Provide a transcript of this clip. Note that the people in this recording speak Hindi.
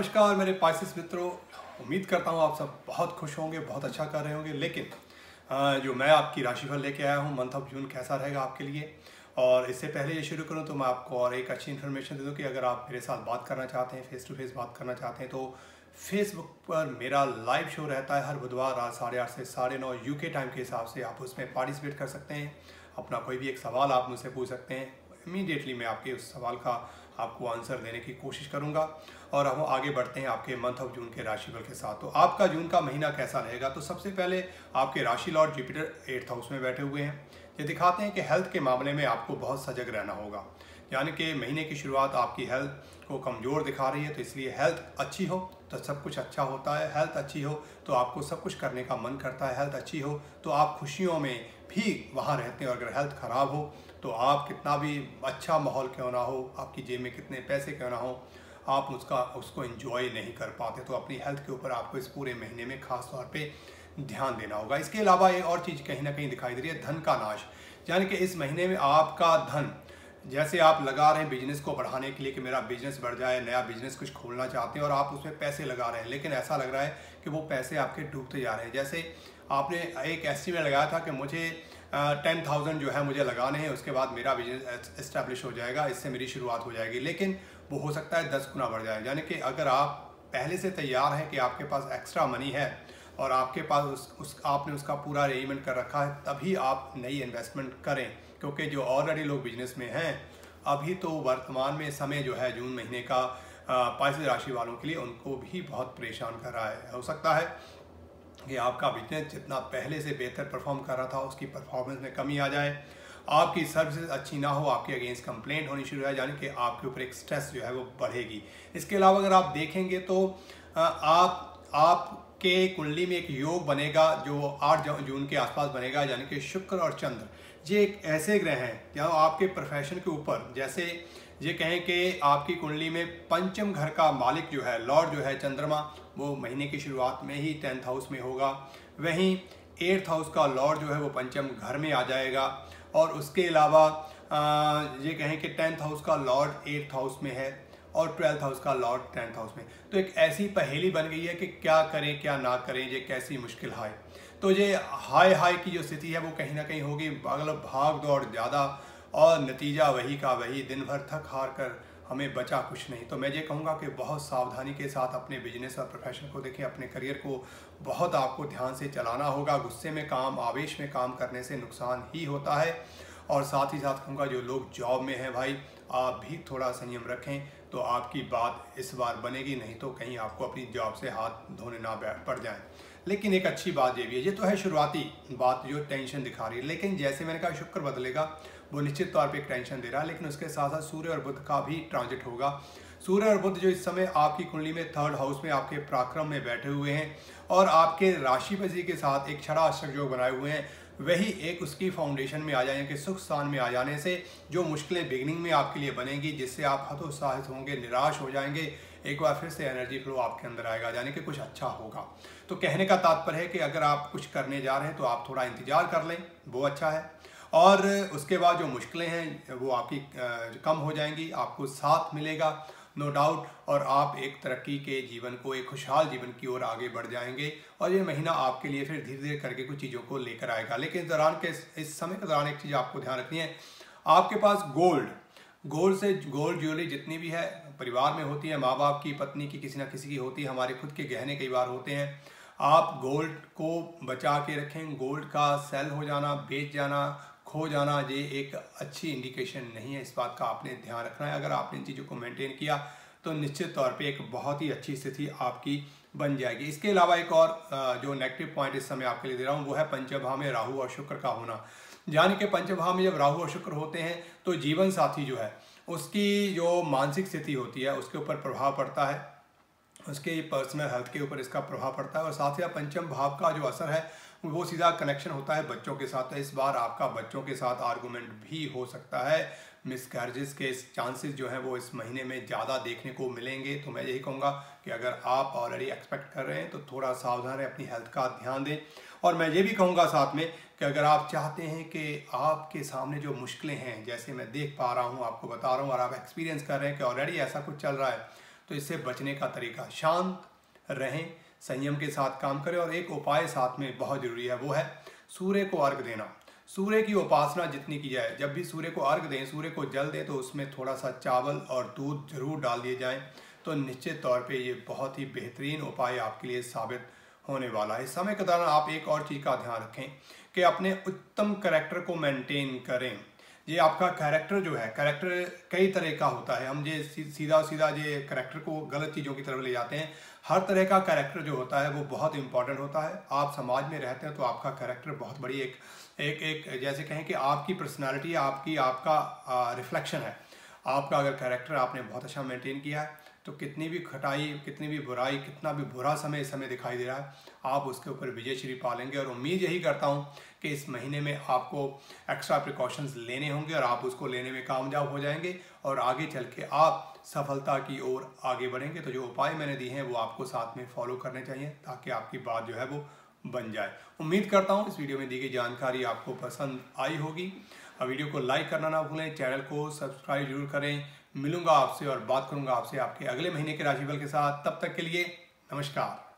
नमस्कार मेरे पाइसेस मित्रों। उम्मीद करता हूँ आप सब बहुत खुश होंगे, बहुत अच्छा कर रहे होंगे। लेकिन जो मैं आपकी राशिफल लेके आया हूँ, मंथ ऑफ जून कैसा रहेगा आपके लिए। और इससे पहले ये शुरू करूँ तो मैं आपको और एक अच्छी इन्फॉर्मेशन दे दूँ कि अगर आप मेरे साथ बात करना चाहते हैं, फेस टू फेस बात करना चाहते हैं, तो फेसबुक पर मेरा लाइव शो रहता है हर बुधवार रात 8:30 से 9:30 यूके टाइम के हिसाब से। आप उसमें पार्टिसिपेट कर सकते हैं, अपना कोई भी एक सवाल आप मुझसे पूछ सकते हैं। इमीडिएटली मैं आपके उस सवाल का आपको आंसर देने की कोशिश करूंगा। और हम आगे बढ़ते हैं आपके मंथ ऑफ जून के राशिफल के साथ। तो आपका जून का महीना कैसा रहेगा, तो सबसे पहले आपके राशि लॉर्ड जुपिटर 8th हाउस में बैठे हुए हैं। ये दिखाते हैं कि हेल्थ के मामले में आपको बहुत सजग रहना होगा। यानी कि महीने की शुरुआत आपकी हेल्थ को कमज़ोर दिखा रही है, तो इसलिए हेल्थ अच्छी हो तो सब कुछ अच्छा होता है। हेल्थ अच्छी हो तो आपको सब कुछ करने का मन करता है। हेल्थ अच्छी हो तो आप खुशियों में भी वहाँ रहते हैं। और अगर हेल्थ ख़राब हो तो आप कितना भी अच्छा माहौल क्यों ना हो, आपकी जेब में कितने पैसे क्यों ना हो, आप उसको एंजॉय नहीं कर पाते। तो अपनी हेल्थ के ऊपर आपको इस पूरे महीने में खास तौर पे ध्यान देना होगा। इसके अलावा एक और चीज़ कहीं ना कहीं दिखाई दे रही है, धन का नाश। यानी कि इस महीने में आपका धन, जैसे आप लगा रहे हैं बिजनेस को बढ़ाने के लिए कि मेरा बिजनेस बढ़ जाए, नया बिजनेस कुछ खोलना चाहते हैं और आप उसमें पैसे लगा रहे हैं, लेकिन ऐसा लग रहा है कि वो पैसे आपके डूबते जा रहे हैं। जैसे आपने एक एस्टीमेट लगाया था कि मुझे 10,000 जो है मुझे लगाने हैं, उसके बाद मेरा बिजनेस इस्टेब्लिश हो जाएगा, इससे मेरी शुरुआत हो जाएगी। लेकिन वो हो सकता है 10 गुना बढ़ जाए। यानी कि अगर आप पहले से तैयार हैं कि आपके पास एक्स्ट्रा मनी है और आपके पास आपने उसका पूरा अरेंजमेंट कर रखा है, तभी आप नई इन्वेस्टमेंट करें। क्योंकि जो ऑलरेडी लोग बिजनेस में हैं, अभी तो वर्तमान में समय जो है जून महीने का पाइसेस राशि वालों के लिए उनको भी बहुत परेशान कर रहा है। हो सकता है कि आपका बिजनेस जितना पहले से बेहतर परफॉर्म कर रहा था, उसकी परफॉर्मेंस में कमी आ जाए, आपकी सर्विसेज अच्छी ना हो, आपके अगेंस्ट कंप्लेंट होनी शुरू हो, यानी कि आपके ऊपर एक स्ट्रेस जो है वो बढ़ेगी। इसके अलावा अगर आप देखेंगे तो आपके कुंडली में एक योग बनेगा जो 8 जून के आसपास बनेगा। यानी कि शुक्र और चंद्र, ये एक ऐसे ग्रह हैं जहाँ आपके प्रोफेशन के ऊपर, जैसे ये कहें कि आपकी कुंडली में पंचम घर का मालिक जो है, लॉर्ड जो है चंद्रमा, वो महीने की शुरुआत में ही 10th हाउस में होगा। वहीं 8th हाउस का लॉर्ड जो है वो पंचम घर में आ जाएगा। और उसके अलावा ये कहें कि 10th हाउस का लॉर्ड 8th हाउस में है और 12th हाउस का लॉर्ड 10th हाउस में। तो एक ऐसी पहेली बन गई है कि क्या करें क्या ना करें, ये कैसी मुश्किल है। तो ये हाई की जो स्थिति है वो कहीं ना कहीं होगी, मतलब भाग दौड़ ज़्यादा और नतीजा वही का वही, दिन भर थक हार कर हमें बचा कुछ नहीं। तो मैं ये कहूँगा कि बहुत सावधानी के साथ अपने बिजनेस और प्रोफेशन को देखें, अपने करियर को बहुत आपको ध्यान से चलाना होगा। गुस्से में काम, आवेश में काम करने से नुकसान ही होता है। और साथ ही साथ कहूँगा जो लोग जॉब में हैं भाई, आप भी थोड़ा संयम रखें तो आपकी बात इस बार बनेगी, नहीं तो कहीं आपको अपनी जॉब से हाथ धोने ना पड़ जाए। लेकिन एक अच्छी बात ये भी है, ये तो है शुरुआती बात जो टेंशन दिखा रही है, लेकिन जैसे मैंने कहा शुक्र बदलेगा, वो निश्चित तौर पे एक टेंशन दे रहा है। लेकिन उसके साथ साथ सूर्य और बुध का भी ट्रांजिट होगा। सूर्य और बुध जो इस समय आपकी कुंडली में 3rd हाउस में आपके पराक्रम में बैठे हुए हैं और आपके राशिपति के साथ एक छड़ा अष्टक योग बनाए हुए हैं, वही एक उसकी फाउंडेशन में आ जाएंगे। सुख स्थान में आ जाने से जो मुश्किलें बिगिनिंग में आपके लिए बनेंगी, जिससे आप हतोत्साहित होंगे, निराश हो जाएंगे, एक बार फिर से एनर्जी फ्लो आपके अंदर आएगा, यानी कि कुछ अच्छा होगा। तो कहने का तात्पर्य है कि अगर आप कुछ करने जा रहे हैं तो आप थोड़ा इंतजार कर लें, वो अच्छा है। और उसके बाद जो मुश्किलें हैं वो आपकी कम हो जाएंगी, आपको साथ मिलेगा नो डाउट, और आप एक तरक्की के जीवन को, एक खुशहाल जीवन की ओर आगे बढ़ जाएंगे। और ये महीना आपके लिए फिर धीरे धीरे करके कुछ चीज़ों को लेकर आएगा। लेकिन इस समय के दौरान एक चीज़ आपको ध्यान रखनी है, आपके पास गोल्ड ज्वेलरी जितनी भी है परिवार में होती है, माँ बाप की, पत्नी की, किसी ना किसी की होती है, हमारे खुद के गहने कई बार होते हैं। आप गोल्ड को बचा के रखें। गोल्ड का सेल हो जाना, बेच जाना, खो जाना, ये एक अच्छी इंडिकेशन नहीं है। इस बात का आपने ध्यान रखना है। अगर आपने इन चीज़ों को मेंटेन किया तो निश्चित तौर पे एक बहुत ही अच्छी स्थिति आपकी बन जाएगी। इसके अलावा एक और जो नेगेटिव पॉइंट इस समय आपके लिए दे रहा हूँ वो है पंचम भाव में राहु और शुक्र का होना। यानी कि पंचम भाव में जब राहु और शुक्र होते हैं तो जीवन साथी जो है उसकी जो मानसिक स्थिति होती है उसके ऊपर प्रभाव पड़ता है, उसके पर्सनल हेल्थ के ऊपर इसका प्रभाव पड़ता है। और साथ ही पंचम भाव का जो असर है वो सीधा कनेक्शन होता है बच्चों के साथ। तो इस बार आपका बच्चों के साथ आर्गूमेंट भी हो सकता है। मिसकैरेजेस के चांसेस जो हैं वो इस महीने में ज़्यादा देखने को मिलेंगे। तो मैं यही कहूँगा कि अगर आप ऑलरेडी एक्सपेक्ट कर रहे हैं तो थोड़ा सावधान रहें, अपनी हेल्थ का ध्यान दें। और मैं ये भी कहूँगा साथ में कि अगर आप चाहते हैं कि आपके सामने जो मुश्किलें हैं, जैसे मैं देख पा रहा हूँ, आपको बता रहा हूँ, और आप एक्सपीरियंस कर रहे हैं कि ऑलरेडी ऐसा कुछ चल रहा है, तो इससे बचने का तरीका, शांत रहें, संयम के साथ काम करें। और एक उपाय साथ में बहुत जरूरी है, वो है सूर्य को अर्घ देना। सूर्य की उपासना जितनी की जाए, जब भी सूर्य को अर्घ दें, सूर्य को जल दें, तो उसमें थोड़ा सा चावल और दूध जरूर डाल दिए जाएं, तो निश्चित तौर पे ये बहुत ही बेहतरीन उपाय आपके लिए साबित होने वाला है। इस समय के दौरान आप एक और चीज़ का ध्यान रखें कि अपने उत्तम कैरेक्टर को मेंटेन करें। ये आपका कैरेक्टर जो है, कैरेक्टर कई तरह का होता है। हम ये सीधा सीधा ये कैरेक्टर को गलत चीज़ों की तरफ ले जाते हैं। हर तरह का कैरेक्टर जो होता है वो बहुत इंपॉर्टेंट होता है। आप समाज में रहते हैं तो आपका कैरेक्टर बहुत बड़ी एक जैसे कहें कि आपकी पर्सनालिटी आपका रिफ्लेक्शन है। आपका अगर कैरेक्टर आपने बहुत अच्छा मेंटेन किया है तो कितनी भी खटाई, कितनी भी बुराई, कितना भी बुरा समय इस समय दिखाई दे रहा है, आप उसके ऊपर विजय श्री पा लेंगे। और उम्मीद यही करता हूं कि इस महीने में आपको एक्स्ट्रा प्रिकॉशंस लेने होंगे और आप उसको लेने में कामयाब हो जाएंगे और आगे चल के आप सफलता की ओर आगे बढ़ेंगे। तो जो उपाय मैंने दिए हैं वो आपको साथ में फॉलो करने चाहिए ताकि आपकी बात जो है वो बन जाए। उम्मीद करता हूँ इस वीडियो में दी गई जानकारी आपको पसंद आई होगी। वीडियो को लाइक करना ना भूलें, चैनल को सब्सक्राइब जरूर करें। मिलूंगा आपसे और बात करूंगा आपसे आपके अगले महीने के राशिफल के साथ। तब तक के लिए नमस्कार।